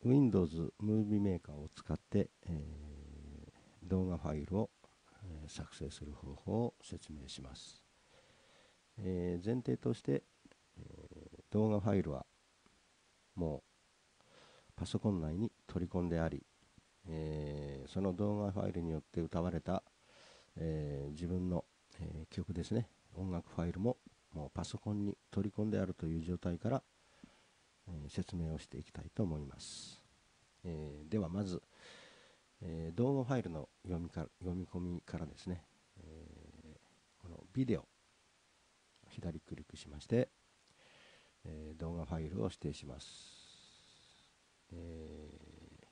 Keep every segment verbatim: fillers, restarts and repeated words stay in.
Windows ムービーメーカーを使って、えー動画ファイルを、えー作成する方法を説明します。えー前提として、えー動画ファイルはもうパソコン内に取り込んであり、えーその動画ファイルによって歌われた、えー自分の、えー曲ですね、音楽ファイルももうパソコンに取り込んであるという状態から、えー説明をしていきたいと思います。えーではまず、えー動画ファイルの読みか読み込みからですね、えーこのビデオ、左クリックしまして、えー動画ファイルを指定します。えー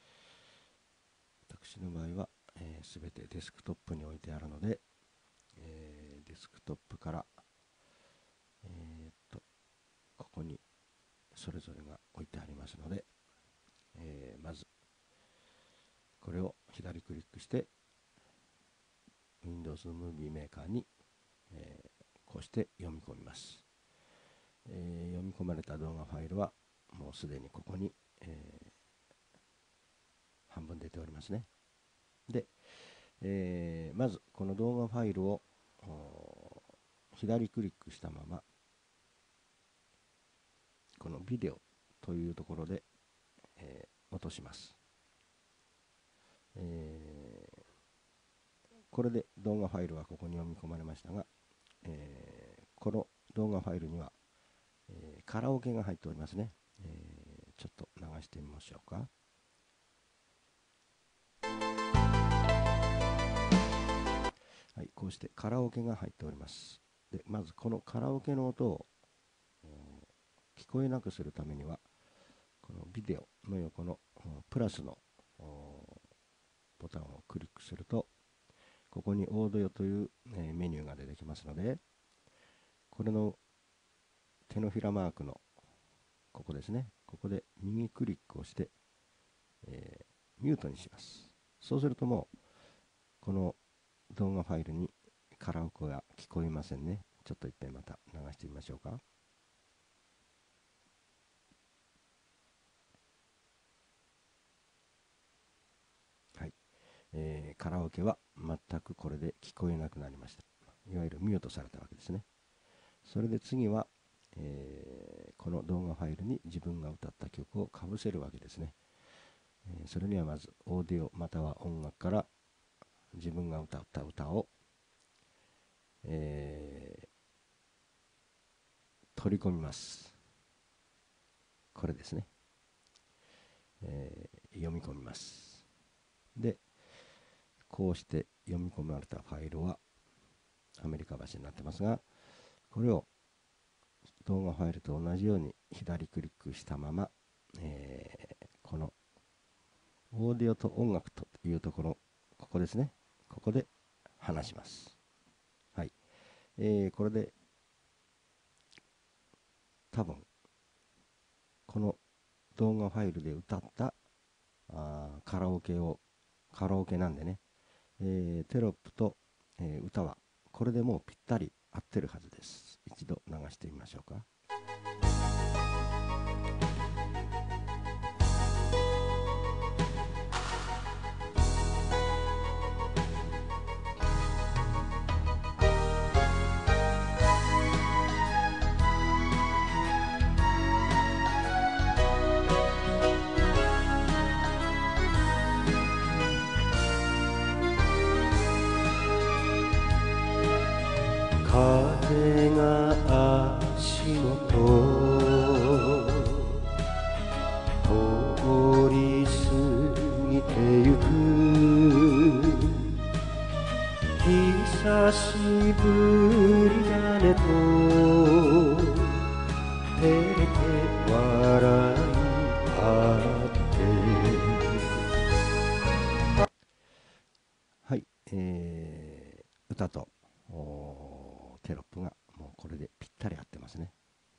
私の場合はすべ、えー、てデスクトップに置いてあるので、えーデスクトップから、えーっとここにそれぞれが置いてありますので、えーまずこれを左クリックして Windows ムービーメーカーに、えーこうして読み込みます。えー読み込まれた動画ファイルはもうすでにここに、えー半分出ておりますね。で、えーまずこの動画ファイルを左クリックしたままこのビデオというところで、えー落とします。えーこれで動画ファイルはここに読み込まれましたが、えーこの動画ファイルには、えーカラオケが入っておりますね。えーちょっと流してみましょうか。はい、こうしてカラオケが入っております。で、まずこのカラオケの音を聞こえなくするためには、このビデオの横のプラスのボタンをクリックすると、ここにオーディオという、えーメニューが出てきますので、これの手のひらマークのここですね、ここで右クリックをして、えーミュートにします。そうするともうこの動画ファイルにカラオケが聞こえませんね。ちょっと一遍また流してみましょうか。はい、えーカラオケは全くこれで聞こえなくなりました。いわゆるミュートされたわけですね。それで次は、えーこの動画ファイルに自分が歌った曲をかぶせるわけですね。えーそれにはまずオーディオまたは音楽から自分が歌った歌を、えー取り込みます。これですね、えー読み込みます。で、こうして読み込まれたファイルはアメリカ橋になってますが、これを動画ファイルと同じように左クリックしたまま、えーこのオーディオと音楽というところ、ここですね、ここで話します。はい、えーこれで多分この動画ファイルで歌ったあカラオケをカラオケなんでね、えーテロップと、えー歌はこれでもうぴったり合ってるはずです。一度流してみましょうか。風が足元通り過ぎてゆく、久しぶりだねと照れて笑い合って、はい、えー、歌とテロップがもうこれでぴったり合ってますね。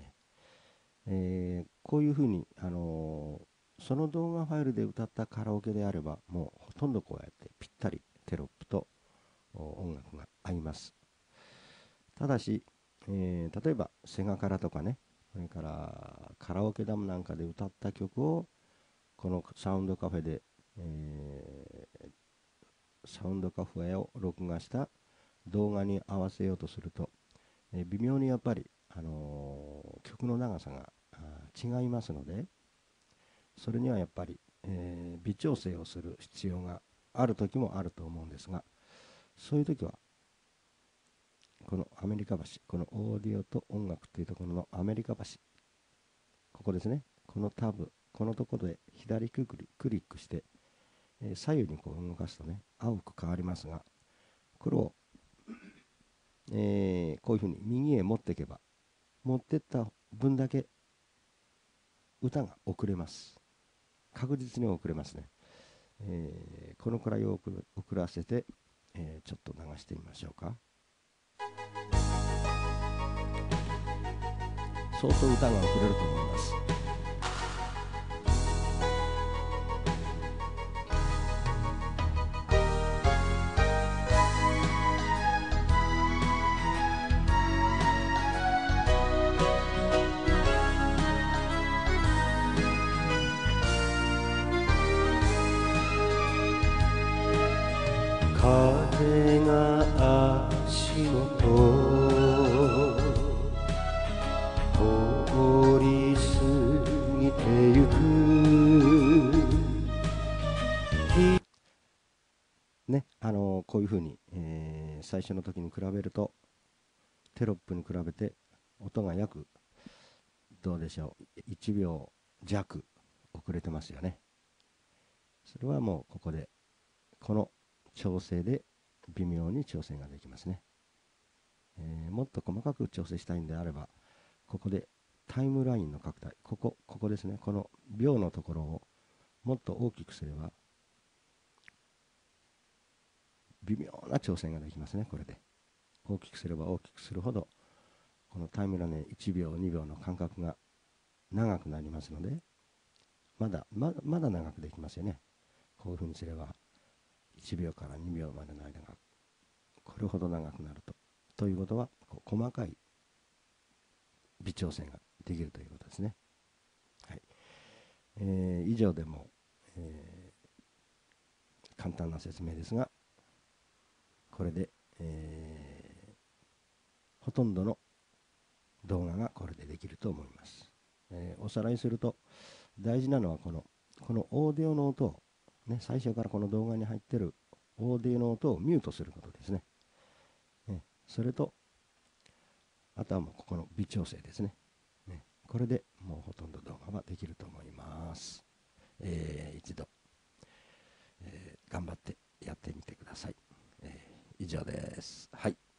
えーこういうふうに、あのーその動画ファイルで歌ったカラオケであればもうほとんどこうやってぴったりテロップと音楽が合います。ただし、えー例えばセガカラとかね、それからカラオケダムなんかで歌った曲をこのサウンドカフェで、えーサウンドカフェを録画した動画に合わせようとすると、えー微妙にやっぱり、あのー曲の長さが違いますので、それにはやっぱり、えー微調整をする必要がある時もあると思うんですが、そういう時はこのアメリカ橋、このオーディオと音楽というところのアメリカ橋、ここですね、このタブ、このところで左クリックして、えー左右にこう動かすとね、青く変わりますが、これを、えーこういうふうに右へ持っていけば、持ってった分だけ歌が遅れます。確実に遅れますね。えーこのくらいを遅らせて、えーちょっと流してみましょうか。相当歌が遅れると思います。風が足元通り過ぎてゆくね、あのーこういうふうに、えー最初の時に比べるとテロップに比べて音が約どうでしょういちびょう弱遅れてますよね。それはもうここでこの調整で微妙に調整ができますね。えーもっと細かく調整したいんであれば、ここでタイムラインの拡大、ここ、ここですね、この秒のところをもっと大きくすれば、微妙な調整ができますね、これで。大きくすれば大きくするほど、このタイムラインいちびょう、にびょうの間隔が長くなりますので、まだ、まだ、まだ長くできますよね。こういうふうにすれば、いちびょうからにびょうまでの間が、これほど長くなると。ということは、こう細かい微調整ができるということですね。はい。えー以上でも、えー簡単な説明ですが、これで、えーほとんどの動画がこれでできると思います。えーおさらいすると、大事なのはこの、このオーディオの音を、ね、最初からこの動画に入ってるオーディオの音をミュートすることですね。ね、それと、あとはもうここの微調整ですね。ね、これでもうほとんど動画はできると思います。えー一度、えー頑張ってやってみてください。えー以上です。はい。